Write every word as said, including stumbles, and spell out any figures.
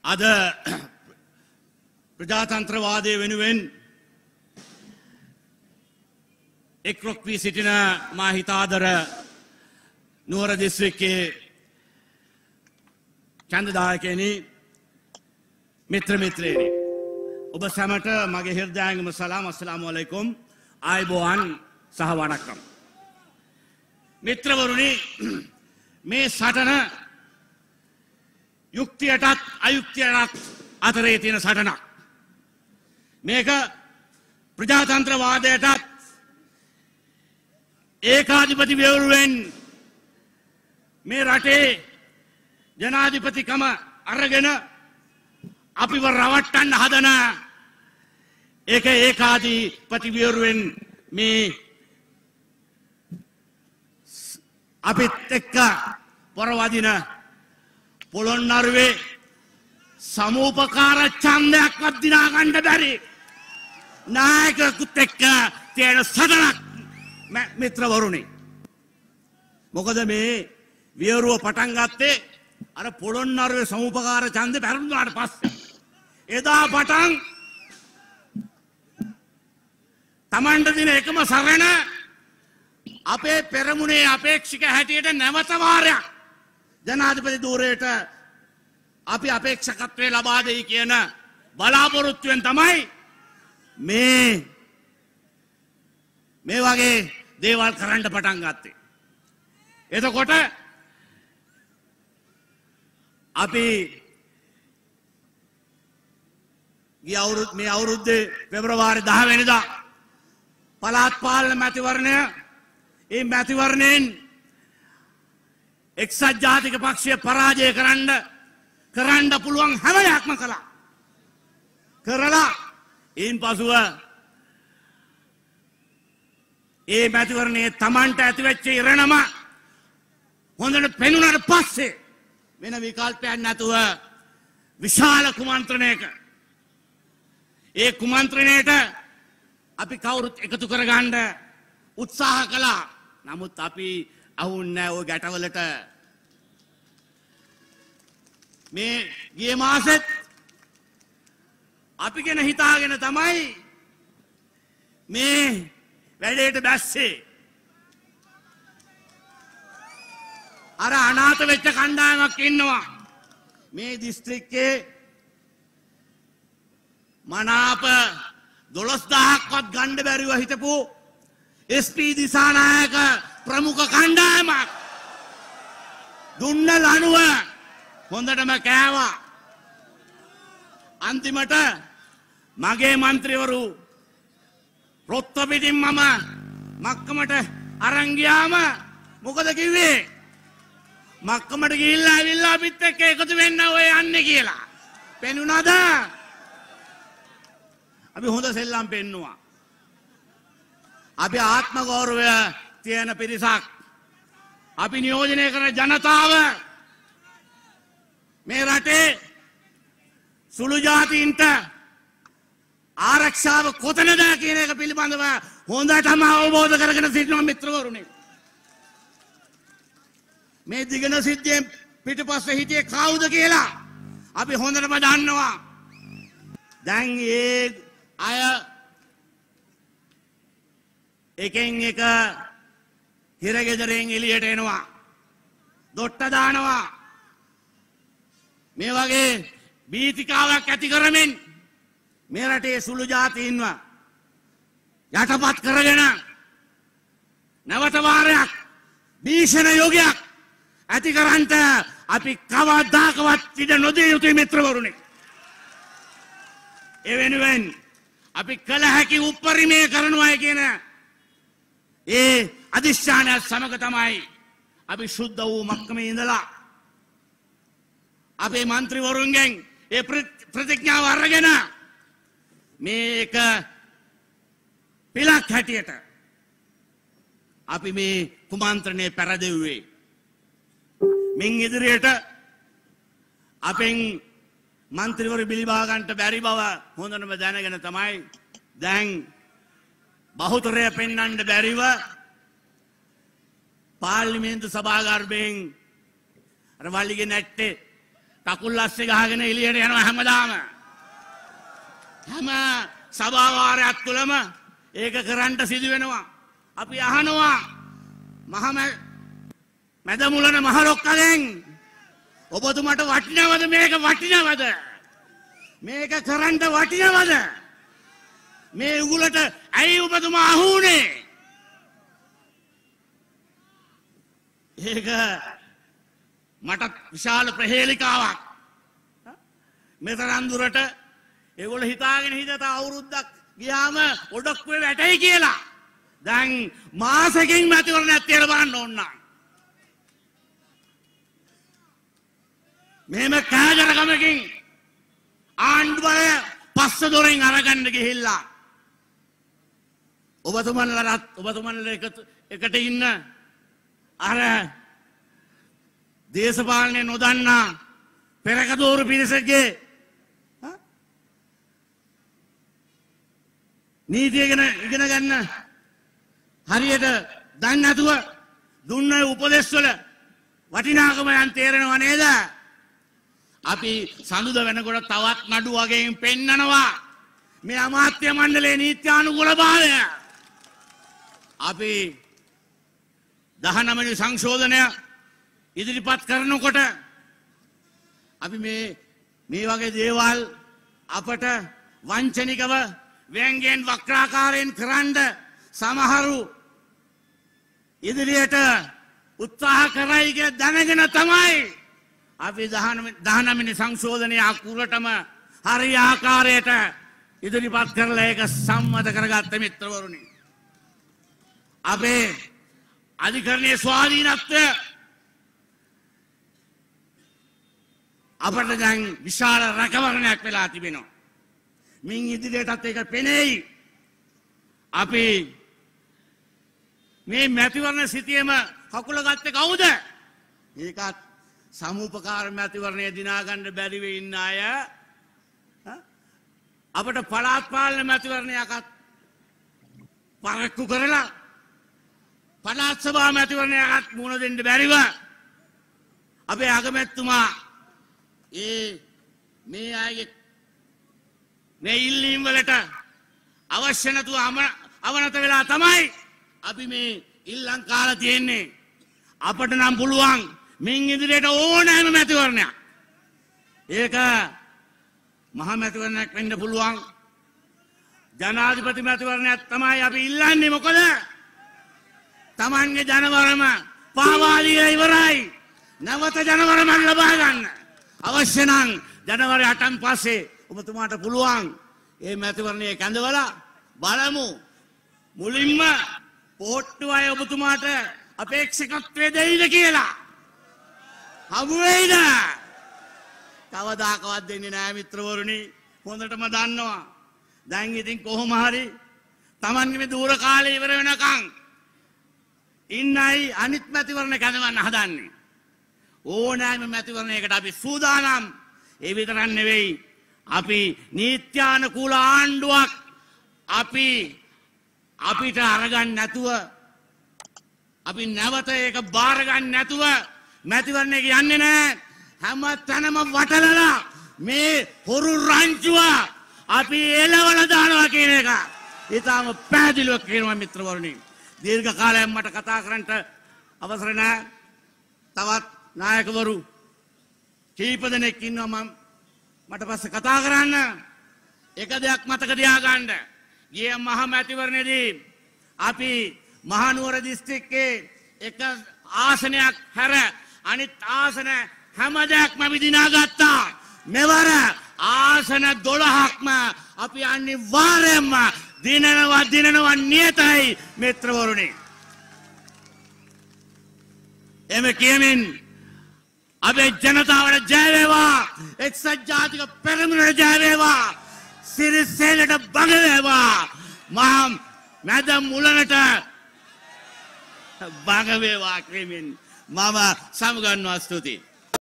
අද ප්‍රජාතන්ත්‍රවාදය වෙනුවෙන් එක්රොක් වී සිටින මා හිතාදර නුවර දිස්ත්‍රික්කයේ ඡන්දදායකයනි මිත්‍ර මිත්‍රයනි ඔබ සැමට මගේ හෘදයාංගම සලාම් අස්සලාමු අලයිකුම් ආයුබෝවන් සහ වණක්කම් මිත්‍රවරුනි මේ සටන යුක්තියටත් අයුක්තියටත් අතරේ තියෙන සටනක් මේක ප්‍රජාතන්ත්‍රවාදයටත් ඒකාධිපති ව්‍යවෘවෙන් මේ රටේ ජනාධිපතිකම අරගෙන අපිව රවට්ටන්න හදන ඒක ඒකාධිපති ව්‍යවෘවෙන් මේ අපිත් එක්ක පොරවදින පොළොන්නරුවේ සමූපකාර ඡන්දයක්වත් දිනා ගන්න බැරි නායකයෙකුත් එක්ක තියෙන සටනක් මිත්‍රවරුනි මොකද මේ වියරුව පටන් ගත්තේ අර පොළොන්නරුවේ සමූපකාර ඡන්දේ පැරදුනාට පස්සේ එදා පටන් තමන්ට දින එකම සරණ අපේ පෙරමුණේ අපේක්ෂක හැටියට නැවත වාරයක් ජනාධිපති ධූරයට අපි අපේක්ෂකත්වයේ ලබා දෙයි කියන බලාපොරොත්තුවෙන් තමයි මේ මේ වගේ දේවල් කරන්න පටන් ගත්තේ. එතකොට අපි ගිය අවුරුදු මේ අවුරුද්දේ පෙබරවාරි දහ වෙනිදා පළාත් පාලන මැතිවරණය ඒ මැතිවරණයෙන් එක්සත් ජාතික පක්ෂය පරාජය කරන්න කරන්න පුළුවන් හැම දෙයක්ම කළා. කරලා ඊන් පසුව ඒ මැතිවරණයේ Tamanට ඇතිවෙච්ච ඉරණම හොඳට පෙනුනට පස්සේ වෙන විකල්පයක් නැතුව විශාල කුමන්ත්‍රණයක ඒ කුමන්ත්‍රණයට අපි කවුරුත් එකතු කරගන්න උත්සාහ කළා. නමුත් අපි අහුන්නේ නැහැ ওই ගැටවලට. මේ ගිය මාසෙත් අපි ගැන හිතාගෙන තමයි මේ වැඩේට බැස්සේ. අර අනාථ වෙච්ච කණ්ඩායමක් ඉන්නවා මේ දිස්ත්‍රික්කේ මනාප දොළොස් දහසක්වත් ගන්න බැරිව හිටපු එස් පී දිසානායක ප්‍රමුඛ කණ්ඩායමක් දුන්න ලනුව හොඳටම කෑවා. අන්තිමට මගේ මන්ත්‍රීවරු රොත්ත පිටින් මම මක්කමට අරන් ගියාම මොකද කිව්වේ? මක්කමට ගිහිල්ලා ඇවිල්ලා අපිත් එක්ක එකතු වෙන්න ඔය යන්නේ කියලා. පෙනුනද? අපි හොඳ සෙල්ලම් පෙන්නුවා. අපි ආත්ම ගෞරවය තියෙන පිරිසක්. අපි නියෝජනය කරන ජනතාව මේ රටේ සුළු ජාතීන්ට ආරක්ෂාව කොතනද කියන එක පිළිබඳව හොඳටම අවබෝධ කරගෙන සිටිනවා මිත්‍රවරුනි. මේ දිගන සිද්ධියෙන් පිටුපස්සේ හිටියේ කවුද කියලා අපි හොඳටම දන්නවා. දැන් ඒ අය එකෙන් එක හිරගෙදරෙන් එළියට එනවා. දොට්ට දානවා. මේ වගේ බීතිකාවක් ඇති කරමින් මේ රටේ සුළු ජාතීන්ව යටපත් කරගෙන නැවත වාරයක් භීෂණ යෝගයක් ඇති කරන්ට අපි කවදාකවත් ඉඩ නොදිය යුතුයි මිත්‍රවරුනි. ඒ වෙනුවෙන් අපි කළ හැකි උපරිමය කරනවා කියන ඒ අධිෂ්ඨානය සමග තමයි අපි සුද්ධ වූ මක්කමේ ඉඳලා අපේ මන්ත්‍රීවරුන්ගෙන් ඒ ප්‍රතිඥාව අරගෙන මේක පිලක් හැටියට අපි මේ කුමන්ත්‍රණය පැරදෙව්වේ. මින් ඉදිරියට අපෙන් මන්ත්‍රීවරු බිලිබා ගන්නට බැරි බව හොඳටම දැනගෙන තමයි දැන් බහුතරය පෙන්වන්න බැරිව පාර්ලිමේන්තු සභාගර්භයෙන් අර වල්ලිගේ නැට්ටේ කකුල් අස්සේ ගහගෙන එළියට යනවා හැමදාම. හැම සභාවාරයක් තුළම ඒක කරන්න සිදු වෙනවා. අපි අහනවා මහ මැදමුලන මහලොක්කගෙන් ඔබතුමට වටිනවද මේක වටිනවද? මේක කරන්න වටිනවද? මේ උගලට ඇයි ඔබතුමා අහුනේ? ඒක මට විශාල ප්‍රහේලිකාවක්. මෙතරම් දුරට ඒගොල්ලෝ හිතාගෙන හිටත අවුරුද්දක් ගියාම ඔඩොක්කුවේ වැටෙයි කියලා. දැන් මාසෙකින් මැතිවරණයක් තියලා බලන්න ඕන නම්. මෙහෙම කෑදරකමකින් ආණ්ඩු බලය පස්ස දොරෙන් අරගන්න ගිහිල්ලා ඔබතුමන්ලට ඔබතුමන්ලා එකට ඉන්න අර දේශපාලනය නොදන්නා පෙරකදෝරු පිරිසගේ නීතිය ගැන ඉගෙන ගන්න හරියට දන්නේ නැතුව දුන්න උපදෙස්වල වටිනාකම යන් තේරෙනව නේද? අපි සඳුද වෙනකොට තවත් නඩු වගේම පෙන්නනවා මේ අමාත්‍ය මණ්ඩලයේ නීත්‍යානුකූලභාවය. අපි දහනව වෙනි සංශෝධනය ඉදිරිපත් කරනකොට අපි මේ මේ වගේ දේවල් අපට වංචනිකව ව්‍යංගයෙන් වක්‍රාකාරයෙන් කරන්න සමහරු ඉදිරියට උත්සාහ කරයි කියලා දැනගෙන තමයි අපි දහනව වෙනි සංශෝධනය අකුරටම හරි ආකාරයට ඉදිරිපත් කරලා ඒක සම්මත කරගත්ත මිත්‍රවරුනි. අපේ අධිකරණයේ ස්වාධීනත්වය අපට දැන් විශාල රැකවරණයක් වෙලා තිබෙනවා. මින් ඉදිරියටත් ඒක පෙනෙයි. අපි මේ මැතිවරණ සිටියේම කකුල ගත්තේ කවුද? ඒකත් සමූපකාර මැතිවරණය දිනා ගන්න බැරි වෙ ඉන්න අය අපට පළාත් පාලන මැතිවරණයක්ත් පරක්කු කරලා පළාත් සභා මැතිවරණයක්ත් මුණ දෙන්න බැරිව අපේ අගමැතිතුමා ඒ මේ අයගේ මේ ඉල්ලීම් වලට අවශ්‍ය නැතුව අවනත වෙලා තමයි අපි මේ ඉල්ලම් කාලා තියෙන්නේ. අපට නම් පුළුවන් මින් ඉදිරියට ඕනෑම මැතිවරණයක්. ඒක මහා මැතිවරණයක් වෙන්න පුළුවන්. ජනාධිපති මැතිවරණයක් තමයි අපි ඉල්ලන්නේ. මොකද Tamange ජනවරම පාවා දීලා ඉවරයි. නැවත ජනවරම ලබා ගන්න. අවශ්‍ය නම් ජනවාරි අටන් පස්සේ ඔබතුමාට පුළුවන් මේ මැතිවරණයේ කැඳවලා බලමු. මුලින්ම පොට්ටු අය ඔබතුමාට අපේක්ෂකත්වය දෙයිද කියලා. හමු වෙයිද? කවදාකවත් දෙන්නේ නැහැ මිත්‍රවරුනි. හොඳටම දන්නවා. දැන් ඉතින් කොහොම හරි Tamange මේ දූර කාලේ ඉවර වෙනකන් ඉන්නයි අනිත් මැතිවරණ කැඳවන්න හදන්නේ. ඕනෑම මැතිවරණයකට අපි සූදානම්. ඒ විතරක් නෙවෙයි අපි නීත්‍යානුකූල ආණ්ඩුවක් අපි අපිට අරගන්න නැතුව අපි නැවත ඒක බාර ගන්න නැතුව මැතිවරණයක යන්නේ නැහැ. හැම තැනම වටලලා මේ හොරු රංචුව අපි එලවල දානවා කියන එක ඊටම පැහැදිලිව කියනවා මිත්‍රවරුනි. දීර්ඝ කාලයක් මට කතා කරන්න අවසර නැහැ. තවත් නායකවරු කීප දෙනෙක් ඉන්නවා මම මට පස්සේ කතා කරන්න. එක දෙයක් මතක තියාගන්න. ගිය මහ මැතිවරණයේදී අපි මහනුවර දිස්ත්‍රික්කයේ එක ආසනයක් හැර අනිත් ආසන හැම දෙයක්ම අපි දිනාගත්තා. මෙවර ආසන දොළහක්ම අපි අනිවාර්යයෙන්ම දිනනවා දිනනවා නියතයි මිත්‍රවරුනි. එමෙ කියමින් අපේ ජනතාවට ජය වේවා. එක්සත් ජාතික පෙරමුණට ජය වේවා. සිරිසේනට බග වේවා. මහා මැද මුලනට බග වේවා කියමින් මම සමගන්නවා. ස්තුතියි.